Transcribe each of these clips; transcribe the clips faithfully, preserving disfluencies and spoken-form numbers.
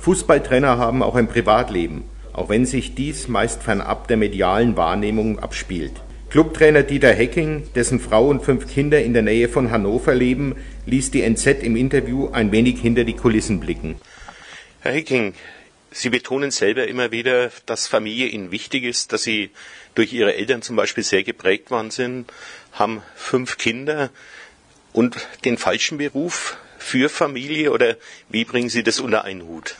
Fußballtrainer haben auch ein Privatleben, auch wenn sich dies meist fernab der medialen Wahrnehmung abspielt. Clubtrainer Dieter Hecking, dessen Frau und fünf Kinder in der Nähe von Hannover leben, ließ die N Z im Interview ein wenig hinter die Kulissen blicken. Herr Hecking, Sie betonen selber immer wieder, dass Familie Ihnen wichtig ist, dass Sie durch Ihre Eltern zum Beispiel sehr geprägt worden sind, haben fünf Kinder und den falschen Beruf für Familie, oder wie bringen Sie das unter einen Hut?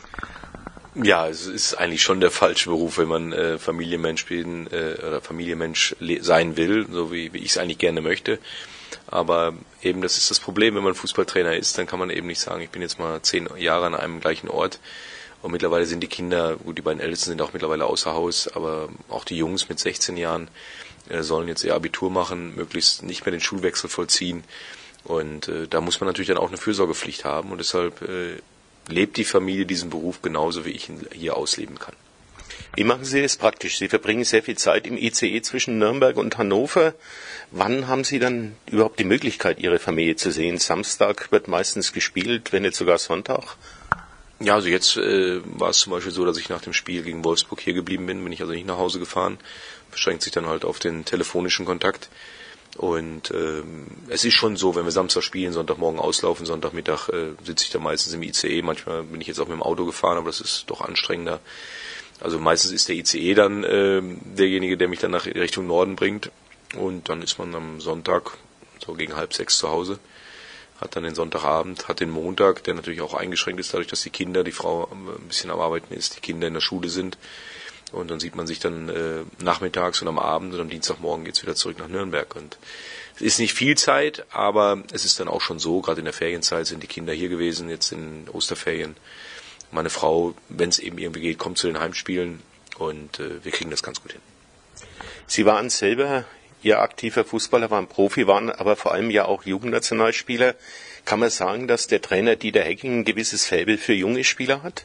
Ja, es ist eigentlich schon der falsche Beruf, wenn man äh, Familienmensch bin, äh, oder Familienmensch sein will, so wie, wie ich es eigentlich gerne möchte. Aber eben das ist das Problem, wenn man Fußballtrainer ist, dann kann man eben nicht sagen, ich bin jetzt mal zehn Jahre an einem gleichen Ort. Und mittlerweile sind die Kinder, gut, die beiden Ältesten sind auch mittlerweile außer Haus, aber auch die Jungs mit sechzehn Jahren äh, sollen jetzt ihr Abitur machen, möglichst nicht mehr den Schulwechsel vollziehen. Und äh, da muss man natürlich dann auch eine Fürsorgepflicht haben, und deshalb äh, lebt die Familie diesen Beruf genauso, wie ich ihn hier ausleben kann. Wie machen Sie das praktisch? Sie verbringen sehr viel Zeit im I C E zwischen Nürnberg und Hannover. Wann haben Sie dann überhaupt die Möglichkeit, Ihre Familie zu sehen? Samstag wird meistens gespielt, wenn nicht sogar Sonntag. Ja, also jetzt äh, war es zum Beispiel so, dass ich nach dem Spiel gegen Wolfsburg hier geblieben bin, bin ich also nicht nach Hause gefahren. Beschränkt sich dann halt auf den telefonischen Kontakt. Und ähm, es ist schon so, wenn wir Samstag spielen, Sonntagmorgen auslaufen, Sonntagmittag äh, sitze ich da meistens im I C E. Manchmal bin ich jetzt auch mit dem Auto gefahren, aber das ist doch anstrengender. Also meistens ist der I C E dann äh, derjenige, der mich dann nach Richtung Norden bringt. Und dann ist man am Sonntag so gegen halb sechs zu Hause. Hat dann den Sonntagabend, hat den Montag, der natürlich auch eingeschränkt ist, dadurch, dass die Kinder, die Frau ein bisschen am Arbeiten ist, die Kinder in der Schule sind. Und dann sieht man sich dann äh, nachmittags und am Abend, und am Dienstagmorgen geht's wieder zurück nach Nürnberg. Und es ist nicht viel Zeit, aber es ist dann auch schon so, gerade in der Ferienzeit sind die Kinder hier gewesen, jetzt in Osterferien. Meine Frau, wenn es eben irgendwie geht, kommt zu den Heimspielen, und äh, wir kriegen das ganz gut hin. Sie waren selber, Ihr aktiver Fußballer, waren Profi, waren aber vor allem ja auch Jugendnationalspieler. Kann man sagen, dass der Trainer Dieter Hecking ein gewisses Faible für junge Spieler hat?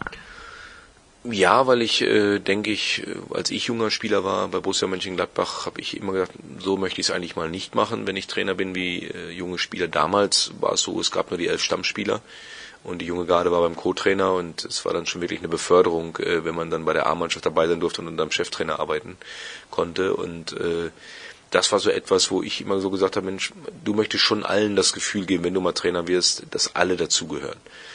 Ja, weil ich, äh, denke ich, als ich junger Spieler war bei Borussia Mönchengladbach, habe ich immer gedacht, so möchte ich es eigentlich mal nicht machen, wenn ich Trainer bin wie äh, junge Spieler. Damals war es so, es gab nur die elf Stammspieler und die junge Garde war beim Co-Trainer, und es war dann schon wirklich eine Beförderung, äh, wenn man dann bei der A-Mannschaft dabei sein durfte und unter dem Cheftrainer arbeiten konnte. Und äh, das war so etwas, wo ich immer so gesagt habe, Mensch, du möchtest schon allen das Gefühl geben, wenn du mal Trainer wirst, dass alle dazugehören.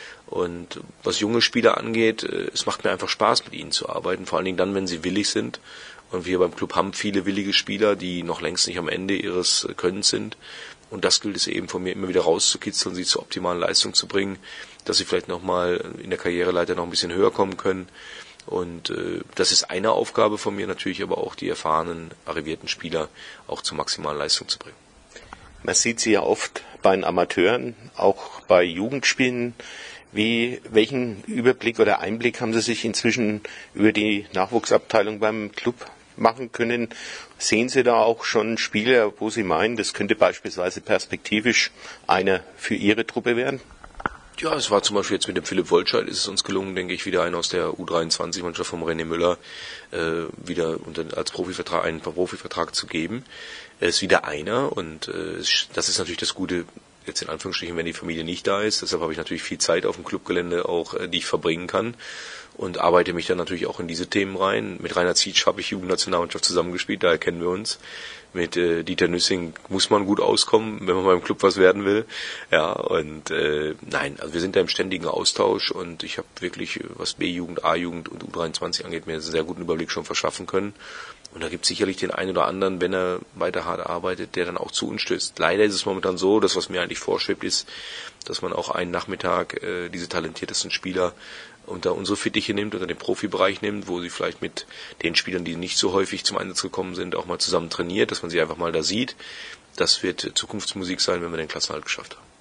Und was junge Spieler angeht, es macht mir einfach Spaß, mit ihnen zu arbeiten, vor allen Dingen dann, wenn sie willig sind. Und wir beim Club haben viele willige Spieler, die noch längst nicht am Ende ihres Könnens sind. Und das gilt es eben von mir immer wieder rauszukitzeln, sie zur optimalen Leistung zu bringen, dass sie vielleicht nochmal in der Karriereleiter noch ein bisschen höher kommen können. Und äh, das ist eine Aufgabe von mir, natürlich aber auch die erfahrenen, arrivierten Spieler auch zur maximalen Leistung zu bringen. Man sieht sie ja oft bei den Amateuren, auch bei Jugendspielen. Wie, welchen Überblick oder Einblick haben Sie sich inzwischen über die Nachwuchsabteilung beim Club machen können? Sehen Sie da auch schon Spieler, wo Sie meinen, das könnte beispielsweise perspektivisch einer für Ihre Truppe werden? Ja, es war zum Beispiel jetzt mit dem Philipp Wollscheid, ist es uns gelungen, denke ich, wieder einen aus der U dreiundzwanzig-Mannschaft vom René Müller äh, wieder unter, als Profivertrag, einen Profivertrag zu geben. Er ist wieder einer, und äh, das ist natürlich das Gute, jetzt in Anführungsstrichen, wenn die Familie nicht da ist. Deshalb habe ich natürlich viel Zeit auf dem Clubgelände auch, die ich verbringen kann, und arbeite mich dann natürlich auch in diese Themen rein. Mit Rainer Zietsch habe ich Jugendnationalmannschaft zusammengespielt, daher kennen wir uns. Mit äh, Dieter Nüssing muss man gut auskommen, wenn man beim Club was werden will. Ja, und äh, nein, also wir sind da im ständigen Austausch, und ich habe wirklich, was B-Jugend, A-Jugend und U dreiundzwanzig angeht, mir einen sehr guten Überblick schon verschaffen können. Und da gibt es sicherlich den einen oder anderen, wenn er weiter hart arbeitet, der dann auch zu uns stößt. Leider ist es momentan so, dass was mir eigentlich vorschwebt ist, dass man auch einen Nachmittag äh, diese talentiertesten Spieler unter unsere Fittiche nimmt, unter den Profibereich nimmt, wo sie vielleicht mit den Spielern, die nicht so häufig zum Einsatz gekommen sind, auch mal zusammen trainiert, dass man sie einfach mal da sieht. Das wird Zukunftsmusik sein, wenn wir den Klassenerhalt geschafft haben.